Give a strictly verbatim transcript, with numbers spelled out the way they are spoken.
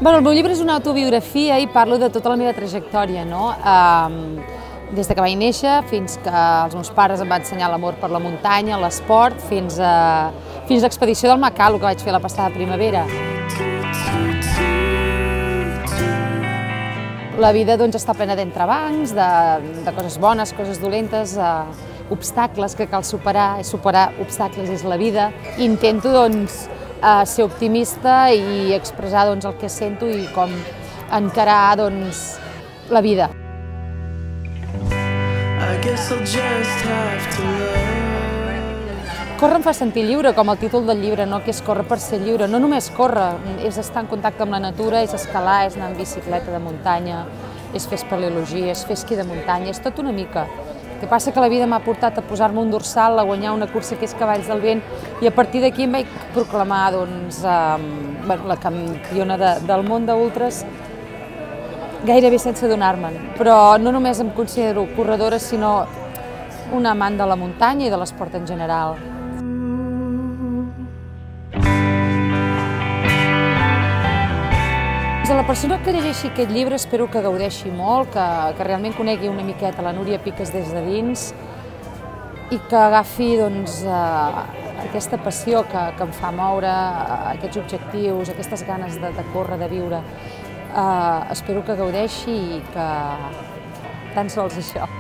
Bueno, el meu llibre és una autobiografia i parlo de tota la meva trajectòria, no? Um, des de que vaig néixer fins que els meus pares em van ensenyar l'amor per la muntanya, l'esport, fins a, fins a l'expedició del Makalu que vaig fer la passada primavera. La vida doncs, està plena d'entrebancs, de, de coses bones, coses dolentes, eh, obstacles que cal superar, superar obstacles és la vida. Intento doncs, eh, ser optimista i expressar doncs, el que sento i com encarar doncs, la vida. Córrer em fa sentir lliure, com el títol del llibre, no? Que és córrer per ser lliure. No només córrer, és estar en contacte amb la natura, és escalar, és anar en bicicleta de muntanya, és fer espeleologia, és fer esquí de muntanya, és tot una mica. El que passa que la vida m'ha portat a posar-me un dorsal, a guanyar una cursa que és Cavalls del Vent, i a partir d'aquí em vaig proclamar doncs, eh, bueno, la campiona de, del món d'ultres, gairebé sense adonar-me'n. Però no només em considero corredora, sinó una amant de la muntanya i de l'esport en general. A la persona que llegeixi aquest llibre espero que gaudeixi molt, que, que realment conegui una miqueta la Núria Piques des de dins i que agafi doncs, eh, aquesta passió que, que em fa moure, eh, aquests objectius, aquestes ganes de, de córrer, de viure. Eh, espero que gaudeixi i que tan sols això.